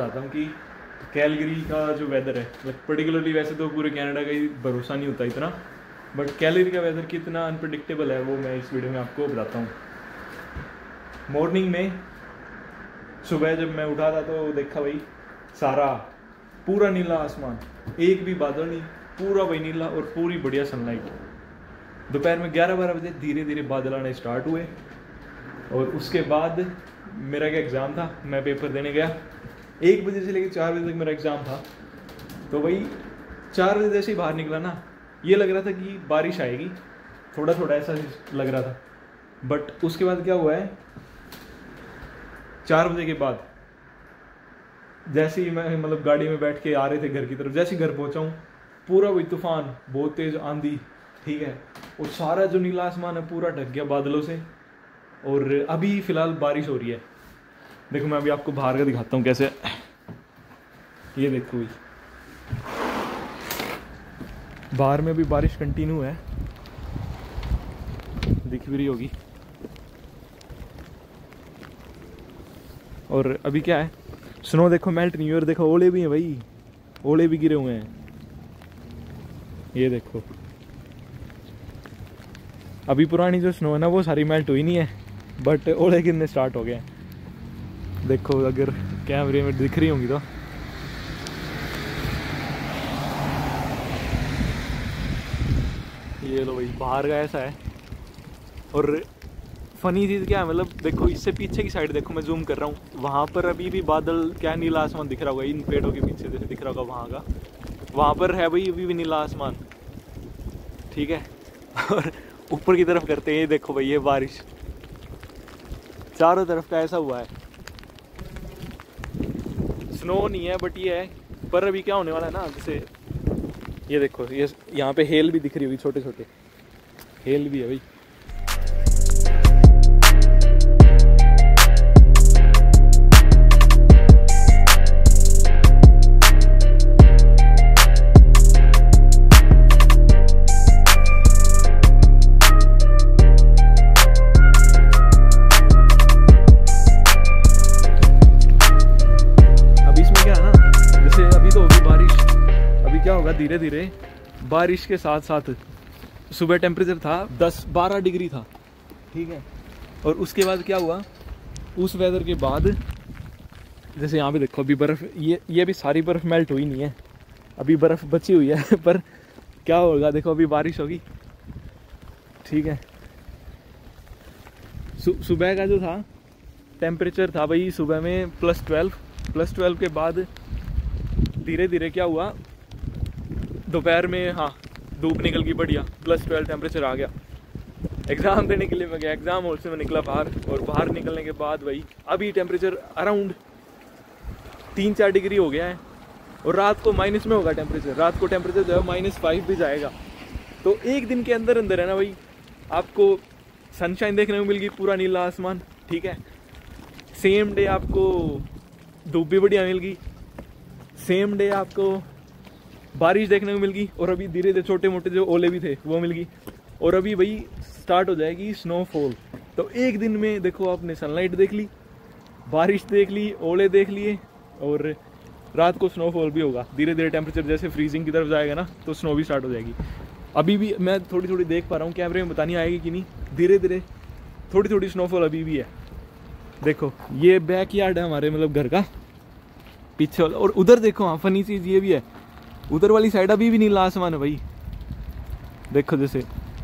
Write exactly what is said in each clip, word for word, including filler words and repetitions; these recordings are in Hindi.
बताता हूँ कि कैलगरी का जो वेदर है, मतलब पर्टिकुलरली वैसे तो पूरे कनाडा का ही भरोसा नहीं होता इतना, बट कैलगरी का वेदर कितना अनप्रडिक्टेबल है वो मैं इस वीडियो में आपको बताता हूँ। मॉर्निंग में सुबह जब मैं उठा था तो देखा भाई सारा पूरा नीला आसमान, एक भी बादल नहीं, पूरा वही नीला और पूरी बढ़िया सनलाइट। दोपहर में ग्यारह बारह बजे धीरे धीरे बादल आने स्टार्ट हुए और उसके बाद मेरा क्या एग्ज़ाम था, मैं पेपर देने गया। एक बजे से लेकर चार बजे तक मेरा एग्ज़ाम था। तो वही चार बजे जैसे ही बाहर निकला ना, ये लग रहा था कि बारिश आएगी, थोड़ा थोड़ा ऐसा लग रहा था। बट उसके बाद क्या हुआ है, चार बजे के बाद जैसे ही मैं मतलब गाड़ी में बैठ के आ रहे थे घर की तरफ, जैसे ही घर पहुंचा हूँ पूरा वही तूफान, बहुत तेज़ आंधी, ठीक है, और सारा जो नीला आसमान है पूरा ढक गया बादलों से। और अभी फ़िलहाल बारिश हो रही है। देखो मैं अभी आपको बाहर का दिखाता हूँ कैसे, ये देखो भाई बाहर में भी बारिश कंटिन्यू है, दिख भी रही होगी। और अभी क्या है, स्नो देखो मेल्ट नहीं हुई, और देखो ओले भी हैं भाई, ओले भी गिरे हुए हैं, ये देखो। अभी पुरानी जो स्नो है ना वो सारी मेल्ट हुई नहीं है, बट ओले गिरने स्टार्ट हो गए हैं। देखो अगर कैमरे में दिख रही होंगी तो ये लो भाई बाहर का ऐसा है। और फनी चीज़ क्या है, मतलब देखो इससे पीछे की साइड देखो, मैं जूम कर रहा हूँ, वहाँ पर अभी भी बादल, क्या नीला आसमान दिख रहा होगा इन पेड़ों के पीछे, जैसे दिख रहा होगा वहाँ का, वहाँ पर है भाई अभी भी नीला आसमान, ठीक है। और ऊपर की तरफ करते हैं, ये देखो भाई ये बारिश चारों तरफ का ऐसा हुआ है। स्नो नहीं है बट ये है, पर अभी क्या होने वाला है ना, जैसे ये देखो, ये यहाँ पे हेल भी दिख रही होगी, छोटे छोटे हेल भी है भाई। धीरे धीरे बारिश के साथ साथ सुबह टेम्परेचर था दस बारह डिग्री था, ठीक है। और उसके बाद क्या हुआ, उस वेदर के बाद जैसे यहाँ पे देखो अभी बर्फ़, ये ये भी सारी बर्फ़ मेल्ट हुई नहीं है, अभी बर्फ़ बची हुई है। पर क्या होगा देखो, अभी बारिश होगी, ठीक है। सु, सुबह का जो था टेम्परेचर था भाई सुबह में प्लस ट्वेल्व प्लस ट्वेल्व के बाद धीरे धीरे क्या हुआ, दोपहर में हाँ धूप निकल गई बढ़िया, प्लस ट्वेल्व टेम्परेचर आ गया। एग्ज़ाम देने के लिए मैं गया, एग्ज़ाम हॉल से मैं निकला बाहर, और बाहर निकलने के बाद भाई अभी टेम्परेचर अराउंड तीन चार डिग्री हो गया है, और रात को माइनस में होगा टेम्परेचर, रात को टेम्परेचर जो है माइनस फाइव भी जाएगा। तो एक दिन के अंदर अंदर है ना भाई, आपको सनशाइन देखने को मिल गई, पूरा नीला आसमान, ठीक है। सेम डे आपको धूप भी बढ़िया मिल गई, सेम डे आपको बारिश देखने को मिल गई, और अभी धीरे धीरे छोटे मोटे जो ओले भी थे वो मिल गई, और अभी भाई स्टार्ट हो जाएगी स्नोफॉल। तो एक दिन में देखो आपने सनलाइट देख ली, बारिश देख ली, ओले देख लिए, और रात को स्नोफॉल भी होगा। धीरे धीरे टेम्परेचर जैसे फ्रीजिंग की तरफ जाएगा ना तो स्नो भी स्टार्ट हो जाएगी। अभी भी मैं थोड़ी थोड़ी देख पा रहा हूँ, कैमरे में बतानी आएगी कि नहीं, धीरे धीरे थोड़ी थोड़ी स्नोफॉल अभी भी है। देखो ये बैक यार्ड है हमारे, मतलब घर का पीछे वाला, और उधर देखो हाँ फनी चीज़ ये भी है, उधर वाली साइड अभी भी नीला आसमान है भाई। देखो जैसे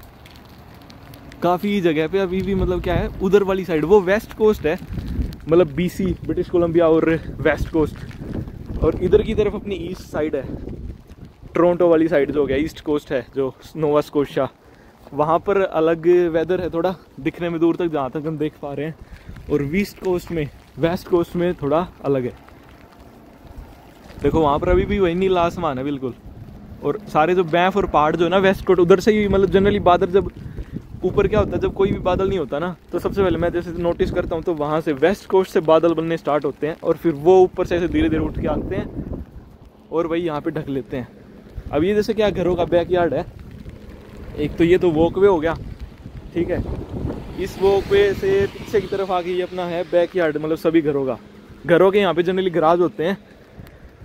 काफ़ी जगह पे अभी भी मतलब क्या है, उधर वाली साइड वो वेस्ट कोस्ट है, मतलब बीसी ब्रिटिश कोलंबिया और वेस्ट कोस्ट, और इधर की तरफ अपनी ईस्ट साइड है, टोरंटो वाली साइड जो हो गया ईस्ट कोस्ट है, जो नोवा स्कोशिया, वहाँ पर अलग वेदर है थोड़ा, दिखने में दूर तक जहाँ तक हम देख पा रहे हैं, और वेस्ट कोस्ट में वेस्ट कोस्ट में थोड़ा अलग है। देखो वहाँ पर अभी भी वही नीला आसमान है बिल्कुल, और सारे जो बैफ और पहाड़ जो है ना वेस्ट कोस्ट, उधर से ही मतलब जनरली बादल, जब ऊपर क्या होता है जब कोई भी बादल नहीं होता ना, तो सबसे पहले मैं जैसे नोटिस करता हूँ तो वहाँ से वेस्ट कोस्ट से बादल बनने स्टार्ट होते हैं, और फिर वो ऊपर से ऐसे धीरे धीरे उठ के आते हैं और वही यहाँ पे ढक लेते हैं। अब ये जैसे क्या घरों का बैकयार्ड है, एक तो ये तो वॉकवे हो गया, ठीक है, इस वॉकवे से पीछे की तरफ आके ये अपना है बैकयार्ड, मतलब सभी घरों का, घरों के यहाँ पे जनरली गराज होते हैं,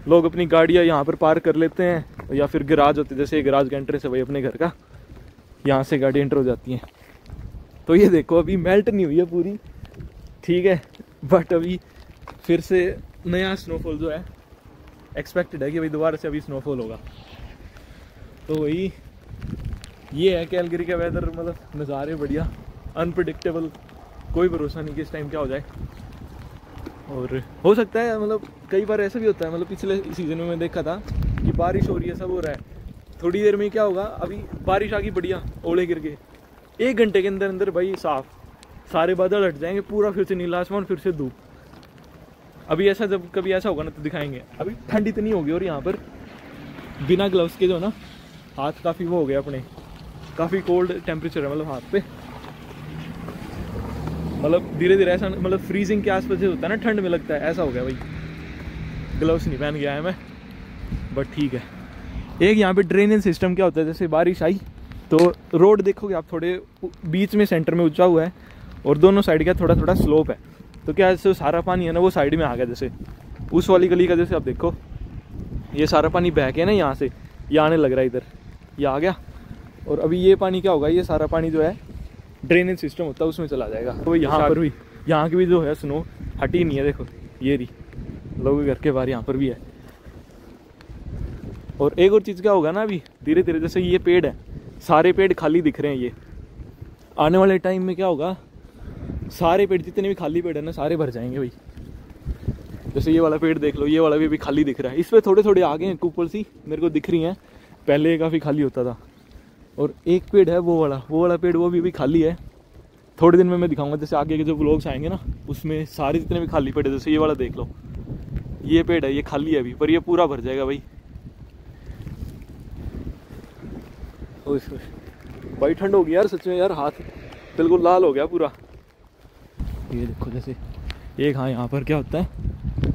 लोग अपनी गाड़ियाँ यहाँ पर पार्क कर लेते हैं, या फिर गैराज होते, जैसे गैराज का एंट्रेंस है भाई अपने घर का, यहाँ से गाड़ी एंटर हो जाती हैं। तो ये देखो अभी मेल्ट नहीं हुई है पूरी, ठीक है, बट अभी फिर से नया स्नोफॉल जो है एक्सपेक्टेड है कि भाई दोबारा से अभी स्नोफॉल होगा। तो वही ये है कैलगरी का वेदर, मतलब नज़ारे बढ़िया, अनप्रिडिक्टेबल, कोई भरोसा नहीं कि इस टाइम क्या हो जाए। और हो सकता है, मतलब कई बार ऐसा भी होता है, मतलब पिछले सीज़न में मैं देखा था कि बारिश हो रही है, सब हो रहा है, थोड़ी देर में क्या होगा, अभी बारिश आ गई बढ़िया, ओले गिर गए, एक घंटे के अंदर अंदर भाई साफ, सारे बादल हट जाएंगे, पूरा फिर से नीला आसमान, फिर से धूप। अभी ऐसा जब कभी ऐसा होगा ना तो दिखाएंगे। अभी ठंड इतनी होगी और यहाँ पर बिना ग्लव्स के जो ना हाथ काफ़ी वो हो गया अपने, काफ़ी कोल्ड टेम्परेचर है मतलब हाथ पे, मतलब धीरे धीरे ऐसा, मतलब फ्रीजिंग के आसपास जो होता है ना ठंड में लगता है, ऐसा हो गया भाई। ग्लव्स नहीं पहन गया है मैं, बट ठीक है। एक यहाँ पे ड्रेनेज सिस्टम क्या होता है, जैसे बारिश आई तो रोड देखोगे आप, थोड़े बीच में सेंटर में ऊंचा हुआ है और दोनों साइड का थोड़ा थोड़ा स्लोप है, तो क्या जैसे सारा पानी है ना वो साइड में आ गया, जैसे उस वाली गली का, जैसे आप देखो ये सारा पानी बह के ना यहाँ से ये आने लग रहा है, इधर ये आ गया, और अभी ये पानी क्या होगा, ये सारा पानी जो है ड्रेनेज सिस्टम होता है उसमें चला जाएगा। तो यहाँ पर भी, यहाँ की भी जो है स्नो हटी नहीं है, देखो ये रही, लोगों के घर के बाहर यहाँ पर भी है। और एक और चीज़ क्या होगा ना, अभी धीरे धीरे जैसे ये पेड़ है, सारे पेड़ खाली दिख रहे हैं, ये आने वाले टाइम में क्या होगा, सारे पेड़ जितने भी खाली पेड़ है ना सारे भर जाएंगे भाई। जैसे ये वाला पेड़ देख लो, ये वाला भी अभी खाली दिख रहा है, इस पर थोड़े थोड़े आगे हैं कुपल सी मेरे को दिख रही हैं, पहले ये काफ़ी खाली होता था। और एक पेड़ है वो वाला, वो वाला पेड़ वो भी अभी खाली है, थोड़े दिन में मैं दिखाऊंगा, जैसे आगे के जो व्लॉग्स आएंगे ना उसमें सारे जितने भी खाली पेड़ है, जैसे ये वाला देख लो, ये पेड़ है ये खाली है अभी, पर ये पूरा भर जाएगा भाई। भाई ठंड हो गई यार सच में यार, हाथ बिल्कुल लाल हो गया पूरा। ये देखो जैसे एक, हाँ यहाँ पर क्या होता है,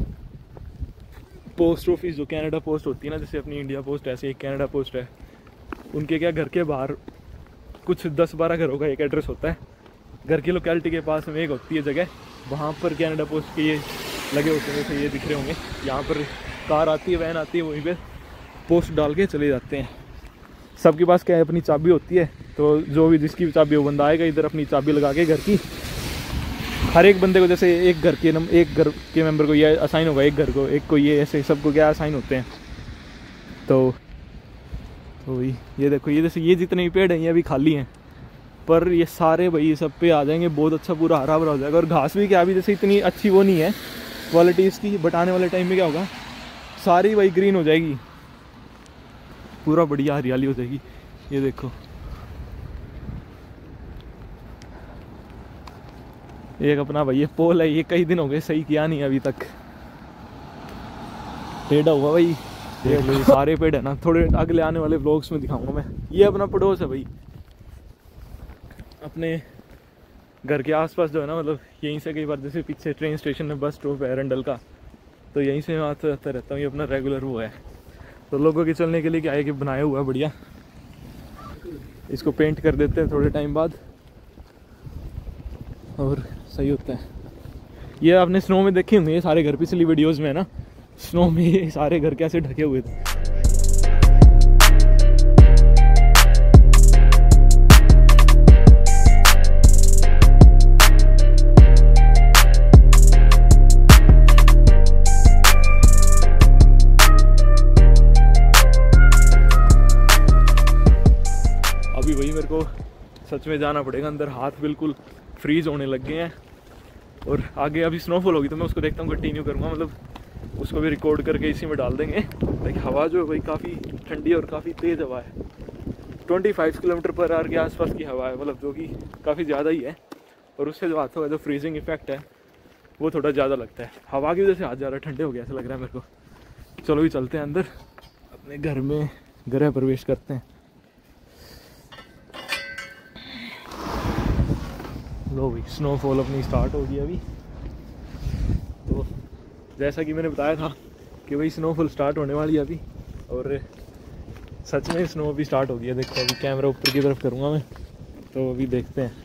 पोस्ट ऑफिस जो कनाडा पोस्ट होती है ना, जैसे अपनी इंडिया पोस्ट, ऐसे एक कनाडा पोस्ट है, उनके क्या घर के बाहर कुछ दस बारह घरों का एक एड्रेस होता है, घर की लोकेलिटी के पास में एक होती है जगह, वहाँ पर कनाडा पोस्ट के ये लगे होते हैं, जैसे ये दिख रहे होंगे, यहाँ पर कार आती है, वैन आती है, वहीं पर पोस्ट डाल के चले जाते हैं। सबके पास क्या है, अपनी चाबी होती है, तो जो भी जिसकी भी चाबी वो बंदा आएगा इधर अपनी चाबी लगा के घर की, हर एक बंदे को, जैसे एक घर के नम एक घर के मेंबर को ये असाइन होगा, एक घर को एक को ये, ऐसे सबको क्या असाइन होते हैं। तो तो ये देखो, ये जैसे ये जितने भी पेड़ हैं ये अभी खाली हैं, पर ये सारे भाई सब पे आ जाएंगे, बहुत अच्छा पूरा हरा भरा हो जाएगा। और घास भी क्या अभी जैसे इतनी अच्छी वो नहीं है क्वालिटी इसकी, बट आने वाले टाइम में क्या होगा, सारी भाई ग्रीन हो जाएगी, पूरा बढ़िया हरियाली हो जाएगी। ये देखो एक अपना भाई ये पोल है, ये कई दिन हो गए सही किया नहीं अभी तक, टेढ़ा हुआ भाई, देख लो ये सारे पेड़ है ना, थोड़े अगले आने वाले व्लॉग्स में दिखाऊंगा मैं। ये अपना पड़ोस है भाई, अपने घर के आसपास जो है ना, मतलब यहीं से कई बार, जैसे पीछे ट्रेन स्टेशन में बस स्टॉप है रंडल का, तो यहीं से मैं आता आता रहता हूँ, ये अपना रेगुलर वो है। तो लोगों के चलने के लिए क्या है कि बनाया हुआ है बढ़िया, इसको पेंट कर देते हैं थोड़े टाइम बाद और सही होता है। ये आपने स्नो में देखे होंगे ये सारे घर, पिछली वीडियोस में है ना, स्नो में ये सारे घर कैसे ढके हुए थे। अभी वही मेरे को सच में जाना पड़ेगा अंदर, हाथ बिल्कुल फ्रीज होने लग गए हैं। और आगे अभी स्नोफॉल होगी तो मैं उसको देखता हूँ, कंटिन्यू करूँगा, मतलब उसको भी रिकॉर्ड करके इसी में डाल देंगे। लाइक हवा जो है भाई काफ़ी ठंडी और काफ़ी तेज़ हवा है, पच्चीस किलोमीटर पर आवर के आसपास की हवा है, मतलब जो कि काफ़ी ज़्यादा ही है। और उससे जो हाथों का जो फ्रीजिंग इफेक्ट है वो थोड़ा ज़्यादा लगता है, हवा की वजह से हाथ ज़्यादा ठंडे हो गया ऐसा लग रहा है मेरे को। चलो भी चलते हैं अंदर, अपने घर में गृह प्रवेश करते हैं। लो भाई स्नोफॉल अपनी स्टार्ट हो गई अभी। तो जैसा कि मैंने बताया था कि भाई स्नोफॉल स्टार्ट होने वाली है अभी, और सच में स्नो अभी स्टार्ट हो गई है। देखो अभी कैमरा ऊपर की तरफ करूँगा मैं, तो अभी देखते हैं।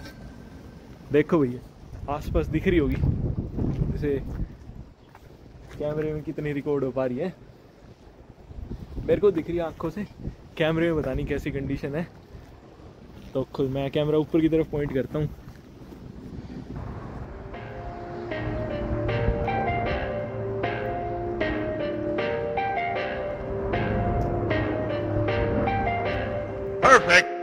देखो भैया आसपास दिख रही होगी, जैसे कैमरे में कितनी रिकॉर्ड हो पा रही है मेरे को दिख रही है आंखों से, कैमरे में पता नहीं कैसी कंडीशन है। तो खुद मैं कैमरा ऊपर की तरफ पॉइंट करता हूँ। Perfect.